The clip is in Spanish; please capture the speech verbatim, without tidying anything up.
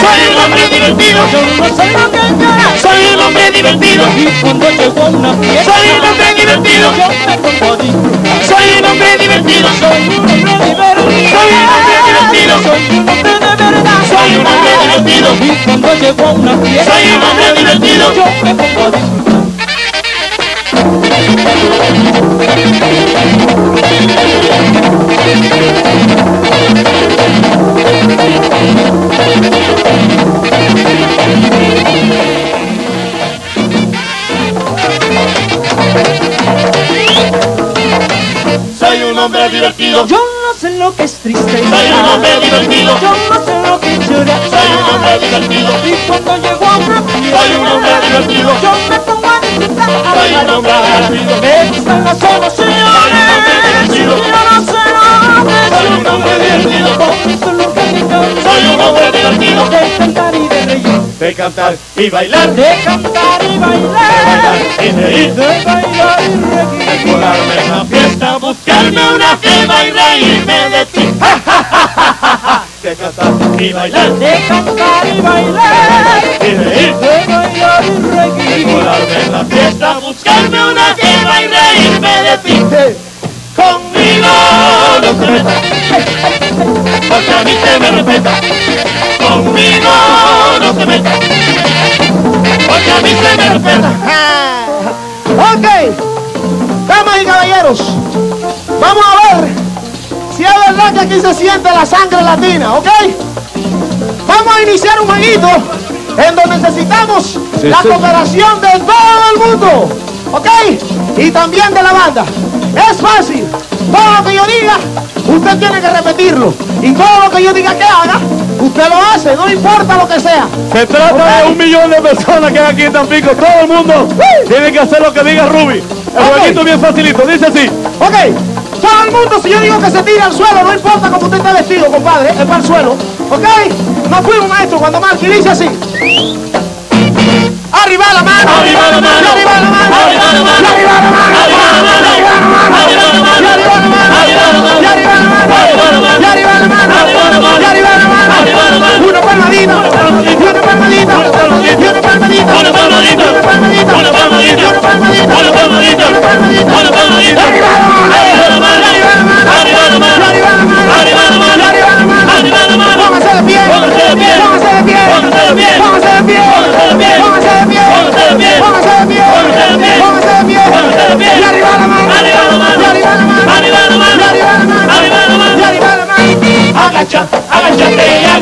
Soy un hombre divertido. Yo no sé lo que llorar. Soy un hombre divertido. Y cuando llegó una fiesta, Soy un hombre divertido. yo me pongo a disfrutar. Soy un hombre divertido. Soy un hombre divertido. Soy un hombre divertido. Soy un hombre de verdad. Soy un hombre divertido. Y cuando llegó una fiesta, Soy un hombre divertido. yo me pongo a disfrutar. Soy un hombre divertido. Yo no sé lo que es triste. Soy un hombre divertido. Yo no sé lo que es llorar. Soy un hombre divertido. Y cuando llegó una fiesta, Soy un hombre divertido. yo me pongo a disfrutar. Soy un hombre divertido. Me gustan las soluciones. Soy un hombre divertido. Yo no sé lo que es Soy un hombre divertido. Por eso lo que me encanta. Soy un hombre divertido. De cantar y de reír. De cantar y bailar. De cantar y bailar. Y reír. De bailar y reír. Colarme en la fiesta, buscarme una jeva y reírme de ti. De cantar y bailar. De cantar y bailar. Y reír. De bailar y reír. Colarme en la fiesta, buscarme una jeva y reírme de ti. Conmigo no se meta, porque a mí se me respeta. Conmigo no se meta, porque a mí se me respeta. Ok, damas y caballeros, vamos a ver si es verdad que aquí se siente la sangre latina, ¿ok? Vamos a iniciar un jueguito en donde necesitamos la cooperación de todo el mundo, ¿ok? Y también de la banda. Es fácil, todo lo que yo diga, usted tiene que repetirlo. Y todo lo que yo diga que haga, usted lo hace, no importa lo que sea. Se trata de un millón de personas que hay aquí en Tampico. Todo el mundo tiene que hacer lo que diga Ruby. El Ok. jueguito es bien facilito, dice así. Ok, todo el mundo, si yo digo que se tire al suelo, no importa cómo usted esté vestido, compadre, es para el suelo. Ok, no fuimos maestro cuando Marky dice así. Arriba la mano, Arriba la mano, arriba la mano, arriba la mano, arriba la mano, arriba la mano, arriba la mano, arriba la mano, y arriba la mano, arriba la mano, y arriba la mano, arriba la mano, y arriba la mano, arriba la mano, y arriba la mano, arriba la mano, una palmadita, y una palmadita, y una palmadita, una palmadita, una palmadita, una palmadita, una palmadita, una palmadita, una palmadita, una palmadita, arriba la mano, arriba la mano, arriba la mano, arriba la mano, arriba la mano, arriba la mano, arriba la mano, arriba la mano, póngase de pie, póngase de pie, póngase de pie, póngase de pie, póngase de pie, póngase de pie, póngase de pie, póngase de pie, póngase de pie, póngase de pie, póngase de pie, póngase de pie, y arriba la mano, arriba la mano, y arriba la mano, arriba la mano, y arriba la mano, arriba la mano, y arriba la mano. agacha, agáchate y